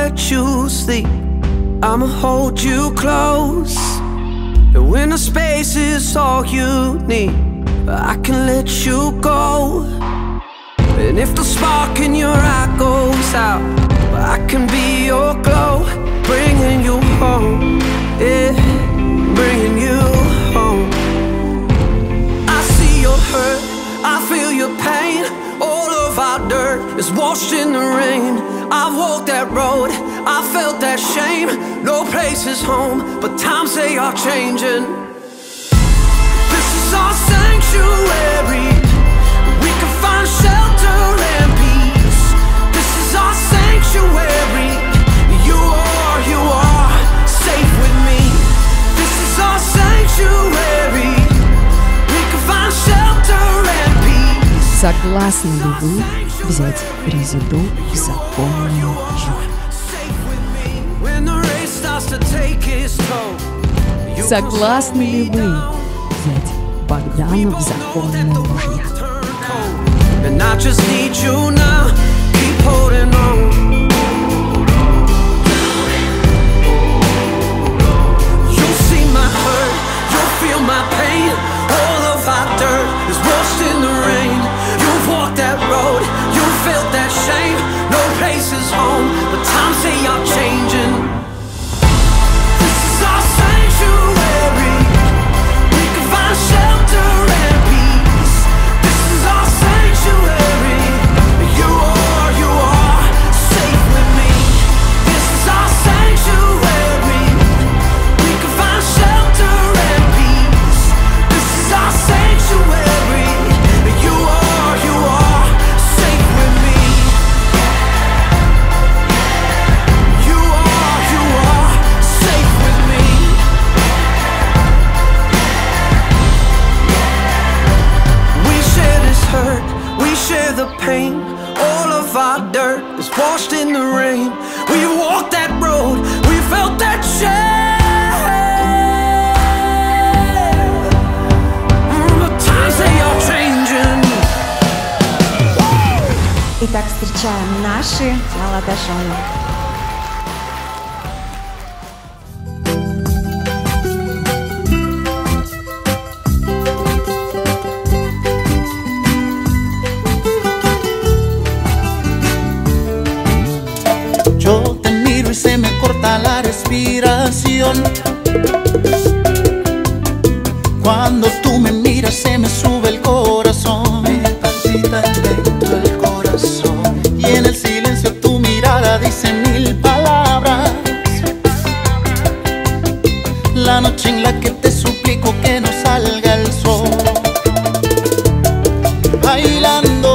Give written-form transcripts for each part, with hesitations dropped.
let you sleep. I'ma hold you close. And when the space is all you need, I can let you go. And if the spark in your eye goes out, I can be your glow, bringing you home, yeah, bringing you home. I see your hurt, I feel your pain. All of our dirt is washed in the rain. I've walked that road, I felt that shame. No place is home, but times they are changing. This is our sanctuary. We can find shelter and peace. This is our sanctuary. You are safe with me. This is our sanctuary. We can find shelter and peace. Согласны ли вы взять резиду в законную жизнь? Согласны ли вы взять Богдана в законные мужья? And I just need you now, keep holding on. You'll see my hurt, you'll feel my pain. All of our dirt is washed in the rain. You've walked that road, you felt that shame. No place is home, but times they are changing. This is our sanctuary. We can find shelter and peace. This is our sanctuary. You are safe with me. This is our sanctuary. We can find shelter and peace. This is our sanctuary. You are safe with me. You are safe with me. We share this hurt, we share the pain. All of our dirt is washed in the rain. We walked that road, we felt that shame. The times they are changing. Итак, встречаем наши молодожены. Yo te miro y se me corta la respiración. Cuando tú me miras se me sube el corazón. Me palpita dentro el corazón. Y en el silencio tu mirada dice mil palabras. La noche en la que te suplico que no salga el sol. Bailando,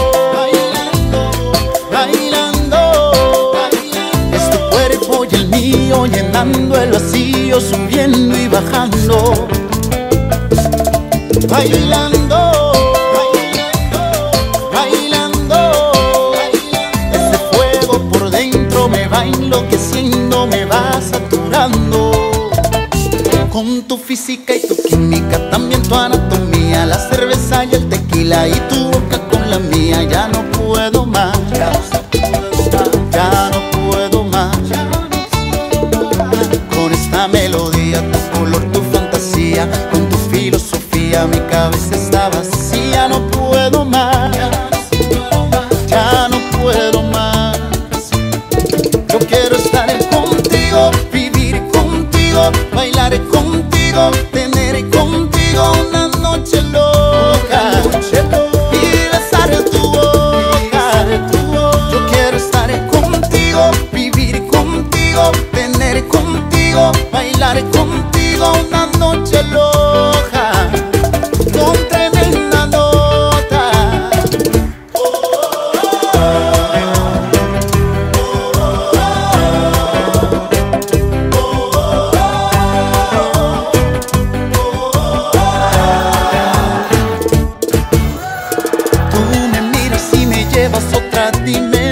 es tu cuerpo y el mío llenando el vacío, subiendo y bajando. Bailando, ese fuego por dentro me va enloqueciendo, me va saturando. Con tu física y tu química, también tu anatomía, la cerveza y el tequila y tu boca con la mía. Ya no puedo más, ya no puedo más. Con esta melodía, tu color, tu fantasía, con tu filosofía, mi cabeza está vacía. No puedo más, ya no puedo más. Yo quiero estar contigo, vivir contigo, bailar contigo, tener contigo una noche loca y besar tu boca. Yo quiero estar contigo, vivir contigo, tener contigo, bailar contigo una noche loca con tremenda nota. Tú me miras y me llevas a otra dimensión.